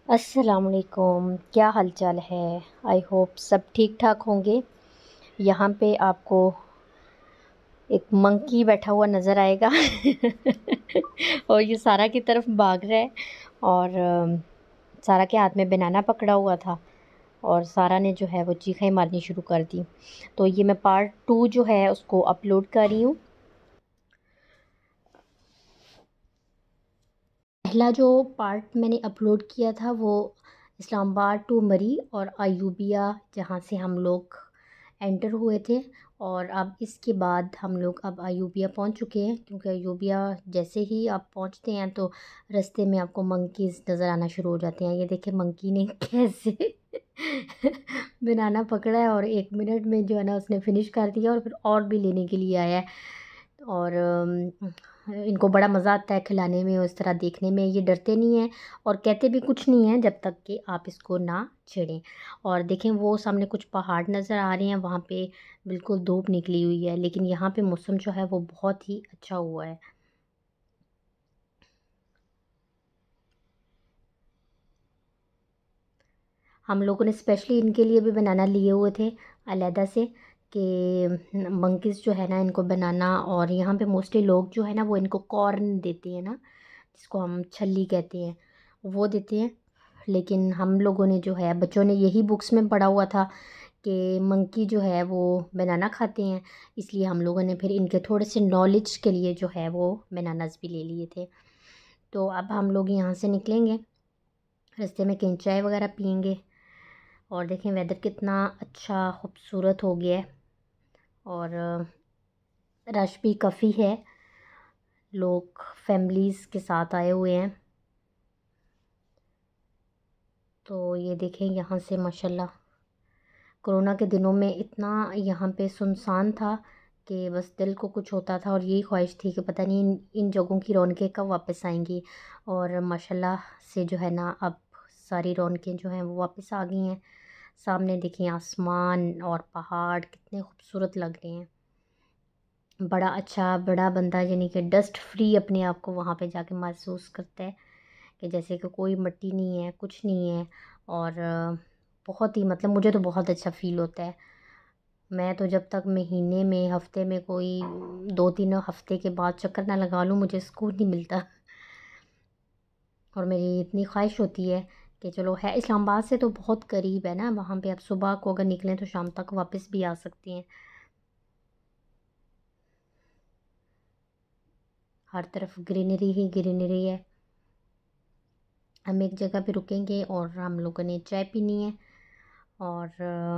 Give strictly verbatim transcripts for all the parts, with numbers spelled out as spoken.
अस्सलाम वालेकुम। क्या हाल चाल है? आई होप सब ठीक ठाक होंगे। यहाँ पे आपको एक मंकी बैठा हुआ नज़र आएगा और ये सारा की तरफ भाग रहा है। और अम, सारा के हाथ में बनाना पकड़ा हुआ था और सारा ने जो है वो चीखें मारनी शुरू कर दी। तो ये मैं पार्ट टू जो है उसको अपलोड कर रही हूँ। पहला जो पार्ट मैंने अपलोड किया था वो इस्लामाबाद टू मरी और अयूबिया जहाँ से हम लोग एंटर हुए थे। और अब इसके बाद हम लोग अब अयूबिया पहुँच चुके हैं, क्योंकि अयूबिया जैसे ही आप पहुँचते हैं तो रास्ते में आपको मंकीज़ नज़र आना शुरू हो जाते हैं। ये देखें मंकी ने कैसे बनाना पकड़ा है और एक मिनट में जो है ना उसने फिनिश कर दिया और फिर और भी लेने के लिए आया है। और अम, इनको बड़ा मज़ा आता है खिलाने में और इस तरह देखने में। ये डरते नहीं हैं और कहते भी कुछ नहीं हैं जब तक कि आप इसको ना छेड़ें। और देखें वो सामने कुछ पहाड़ नज़र आ रहे हैं, वहाँ पे बिल्कुल धूप निकली हुई है, लेकिन यहाँ पे मौसम जो है वो बहुत ही अच्छा हुआ है। हम लोगों ने स्पेशली इनके लिए भी बनाना लिए हुए थे अलहदा से, कि मंकीज़ जो है ना इनको बनाना। और यहाँ पे मोस्टली लोग जो है ना वो इनको कॉर्न देते हैं ना, जिसको हम छल्ली कहते हैं, वो देते हैं। लेकिन हम लोगों ने जो है बच्चों ने यही बुक्स में पढ़ा हुआ था कि मंकी जो है वो बनाना खाते हैं, इसलिए हम लोगों ने फिर इनके थोड़े से नॉलेज के लिए जो है वो बनानास भी ले लिए थे। तो अब हम लोग यहाँ से निकलेंगे, रास्ते में कहीं चाय वगैरह पियेंगे। और देखें वेदर कितना अच्छा खूबसूरत हो गया है और रश भी काफ़ी है, लोग फैमिलीज़ के साथ आए हुए हैं। तो ये देखें यहाँ से माशाल्लाह कोरोना के दिनों में इतना यहाँ पे सुनसान था कि बस दिल को कुछ होता था और यही ख्वाहिश थी कि पता नहीं इन इन जगहों की रौनकें कब वापस आएंगी। और माशाल्लाह से जो है ना अब सारी रौनकें जो हैं वो वापस आ गई हैं। सामने देखिए आसमान और पहाड़ कितने खूबसूरत लग रहे हैं। बड़ा अच्छा बड़ा बंदा यानी कि डस्ट फ्री अपने आप को वहाँ पे जाके महसूस करता है कि जैसे कि कोई मिट्टी नहीं है, कुछ नहीं है। और अ, बहुत ही मतलब मुझे तो बहुत अच्छा फ़ील होता है। मैं तो जब तक महीने में हफ्ते में कोई दो तीन हफ्ते के बाद चक्कर ना लगा लूँ मुझे सुकून नहीं मिलता। और मेरी इतनी ख्वाहिश होती है कि चलो है इस्लामाबाद से तो बहुत करीब है ना, वहाँ पे आप सुबह को अगर निकलें तो शाम तक वापस भी आ सकती हैं। हर तरफ ग्रीनरी ही ग्रीनरी है। हम एक जगह पे रुकेंगे और हम लोगों ने चाय पीनी है। और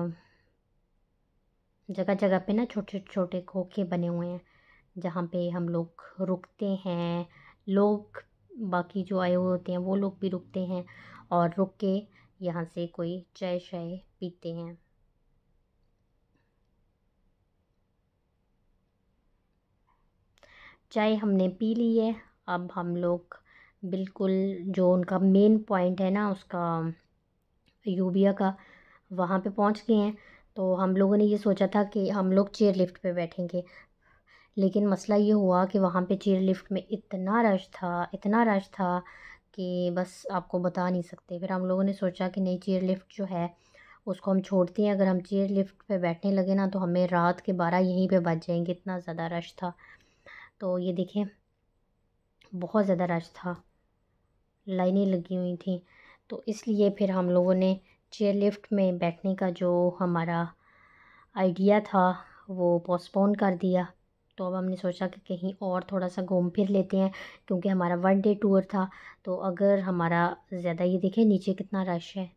जगह जगह पे ना छोटे छोटे खोखे बने हुए हैं जहाँ पे हम लोग रुकते हैं। लोग बाकी जो आए हुए होते हैं वो लोग भी रुकते हैं और रुक के यहाँ से कोई चाय शाय पीते हैं। चाय हमने पी ली है। अब हम लोग बिल्कुल जो उनका मेन पॉइंट है ना उसका यूबिया का, वहाँ पे पहुँच गए हैं। तो हम लोगों ने ये सोचा था कि हम लोग चेयर लिफ्ट पे बैठेंगे, लेकिन मसला ये हुआ कि वहाँ पे चेयर लिफ्ट में इतना रश था इतना रश था कि बस आपको बता नहीं सकते। फिर हम लोगों ने सोचा कि नहीं, चेयर लिफ्ट जो है उसको हम छोड़ते हैं। अगर हम चेयर लिफ्ट पे बैठने लगे ना तो हमें रात के बारह यहीं पे बज जाएंगे, इतना ज़्यादा रश था। तो ये देखें बहुत ज़्यादा रश था, लाइनें लगी हुई थी। तो इसलिए फिर हम लोगों ने चेयर लिफ्ट में बैठने का जो हमारा आइडिया था वो पोस्टपोन कर दिया। तो अब हमने सोचा कि कहीं और थोड़ा सा घूम फिर लेते हैं, क्योंकि हमारा वन डे टूर था। तो अगर हमारा ज़्यादा, ये देखें नीचे कितना रश है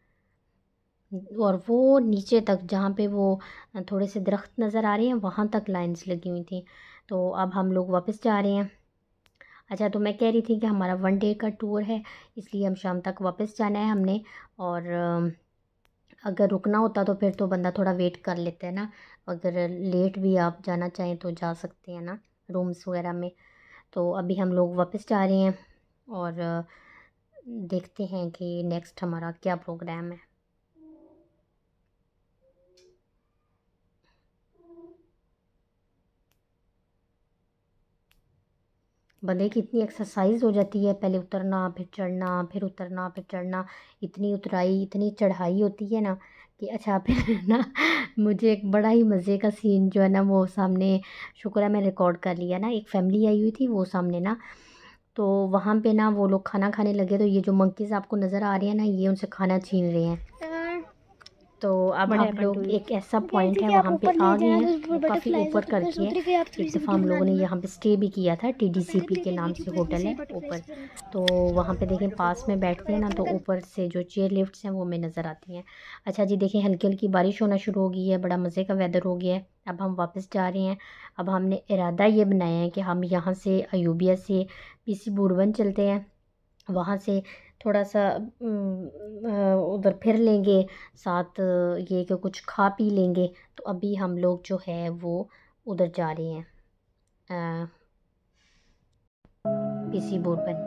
और वो नीचे तक जहाँ पे वो थोड़े से दरख्त नज़र आ रहे हैं वहाँ तक लाइंस लगी हुई थी। तो अब हम लोग वापस जा रहे हैं। अच्छा, तो मैं कह रही थी कि हमारा वन डे का टूर है, इसलिए हम शाम तक वापस जाना है हमने। और अ, अगर रुकना होता तो फिर तो बंदा थोड़ा वेट कर लेता है ना। अगर लेट भी आप जाना चाहें तो जा सकते हैं ना रूम्स वगैरह में। तो अभी हम लोग वापस जा रहे हैं और अ, देखते हैं कि नेक्स्ट हमारा क्या प्रोग्राम है। बंदे की इतनी एक्सरसाइज हो जाती है, पहले उतरना फिर चढ़ना, फिर उतरना फिर चढ़ना, इतनी उतराई इतनी चढ़ाई होती है ना कि अच्छा फिर ना मुझे एक बड़ा ही मज़े का सीन जो है ना वो सामने, शुक्र है मैं रिकॉर्ड कर लिया ना, एक फैमिली आई हुई थी वो सामने ना, तो वहाँ पे ना वो लोग खाना खाने लगे, तो ये जो मंकीज़ आपको नज़र आ रहे हैं ना ये उनसे खाना छीन रहे हैं। तो अब What हम happened to लोग you? एक ऐसा वो कह रही पॉइंट थी है कि आप वहाँ पे ऊपर ले आ गए जाना हैं, तो उस पर वो काफ़ी बटरफ्लाईज ऊपर होते कर थे, दिए सोच हैं। रही थी आप थोड़ी एक सी दफ़ा वीडियो हम बना लोगों ने देना। यहाँ पे स्टे भी किया था, टी डी सी पहले पी भी के कह नाम रही थी से बट होटल वैसे है ऊपर। बटरफ्लाईज पे रहना। तो वहाँ पे देखें पास में बैठते हैं ना तो ऊपर से जो चेयर लिफ्ट्स हैं वो हमें नज़र आती हैं। अच्छा जी देखें हल्की हल्की बारिश होना शुरू हो गई है, बड़ा मज़े का वेदर हो गया है। अब हम वापस जा रहे हैं। अब हमने इरादा ये बनाया है कि हम यहाँ से अयूबिया से पी सी बूरबन चलते हैं, वहाँ से थोड़ा सा उम, अ, उधर फिर लेंगे, साथ ये कि कुछ खा पी लेंगे। तो अभी हम लोग जो है वो उधर जा रहे हैं, पी सी बूरबन।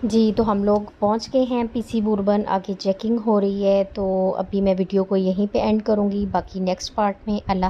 जी, तो हम लोग पहुँच गए हैं पीसी बुरबन, आगे चेकिंग हो रही है, तो अभी मैं वीडियो को यहीं पे एंड करूँगी, बाकी नेक्स्ट पार्ट में। अल्लाह